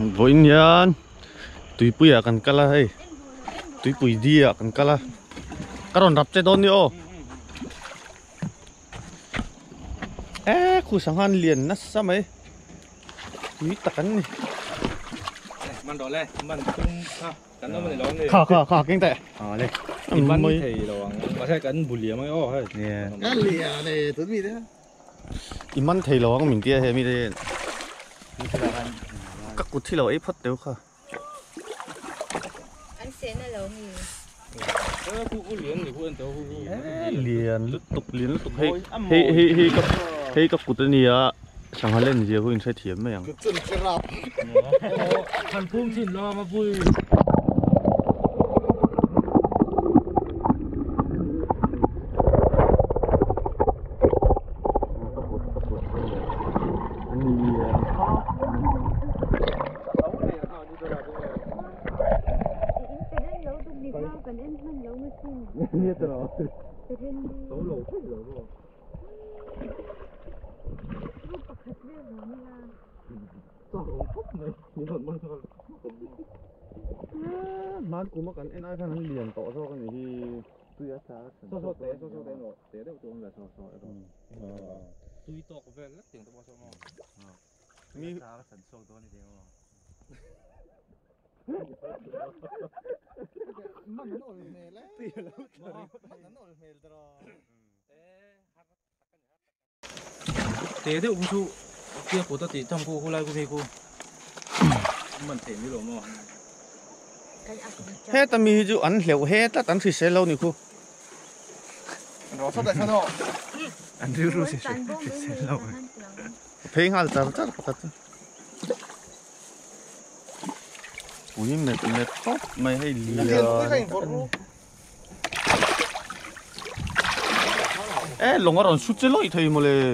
voin yan tui pui akan kala hei tui pui dia akan kala karon rap che don yo khu sanghan liền na samai tui takan ni มันโดนเลยมันตุ้งกันแล้วมันร้องเลย khả kinh tệ เลยมันไม่ถี่หรอกมาใช้กันบุหรี่ไม่อ้อเฮ้ย nè cái lìa này tôi biết đấy iman thầy lo ang mình tia he mi de các cút thi lo ấy phát đều khả anh sẽ là lâu nhiều khu liền thì khu ăn tàu khu liền lúc tục hay các cút này à chẳng hạn lên gì khu sẽ thiếm mấy ang chân cái rạp thành phun xin lo mà vui như thế nào tàu lẩu thế rồi không mát cũng mất cái ai khăn liền tỏ cho cái này thì tôi đã số té rồi té đâu tuồng là số tôi to có vẻ rất tiền tôi bao số mà mi sản số đó này đều mà nó nổi mề đấy tiền lắm nó nổi mề rồi té đâu cũng chú kia của tôi thì trong khu lai khu mình thể như đồ mà hết ta mi chú ăn liệu hết ta ăn sẽ lâu nhiều khu nó sao tại sao nó ăn rượu sẽ lâu phê hal ta chắc phát ui mệt top mày hay lìa lồng ở đó sút chết lôi thấy mà le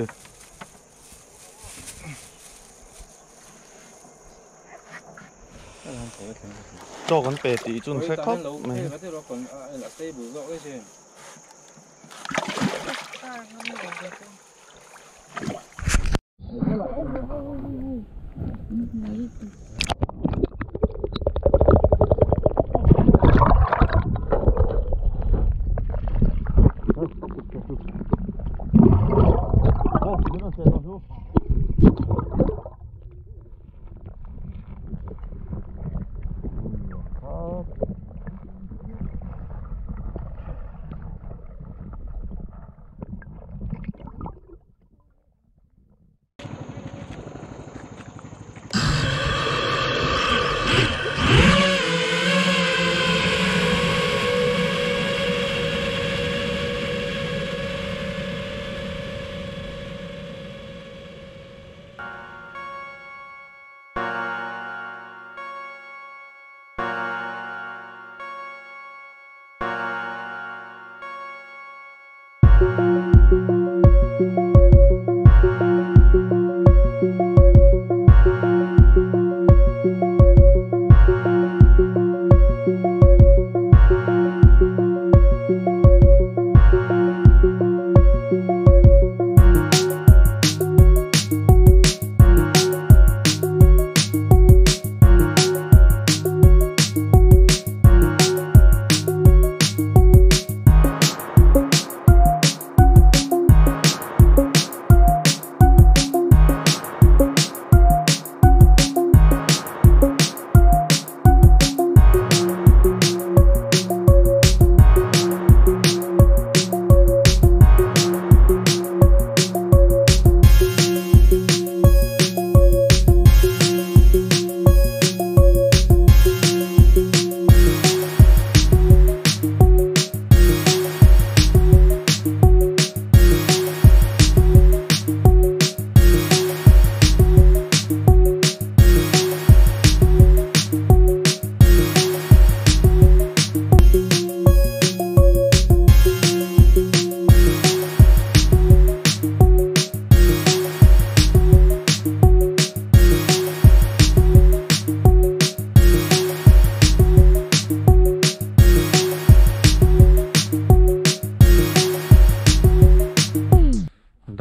cho con bè tí chun sẽ khóc mày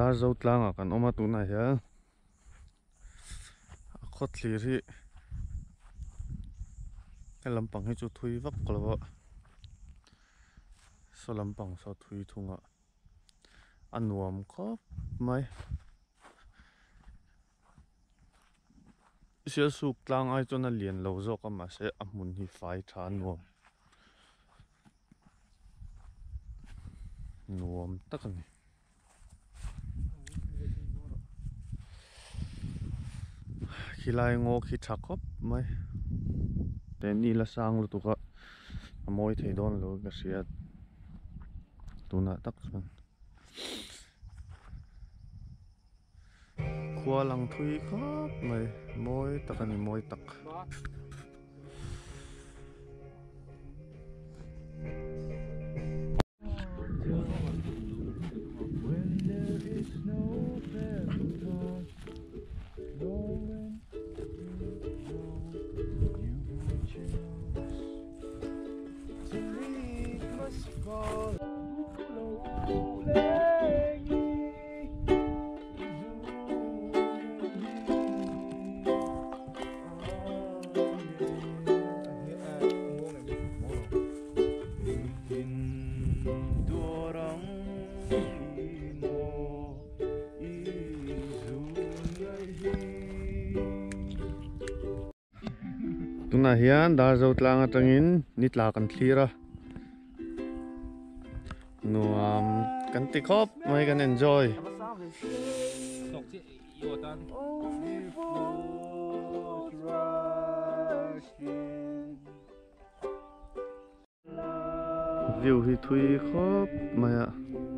tlang akan oma tu na hian khot thlir hi cái lampang hi chu thui vak kalawa so lampang so thui thunga anuam khop mai sia suk tlang ai chona lian lo zo ka ma se amun hi fai tha nuam nuam takani khilai ngo khi thakop mai te ni la sang lu tu ka amoi thei don lo ka sia tuna tak chuan khua lang thui khop mai moi takani moi tak When there is no paradise, no one you will choose to leave must fall. tuna hian dar zo tlang atangin ni tla kan thlir a nuam kan ti khop mai kan enjoy Đọc chị yêu tan. view hi thui khop mai a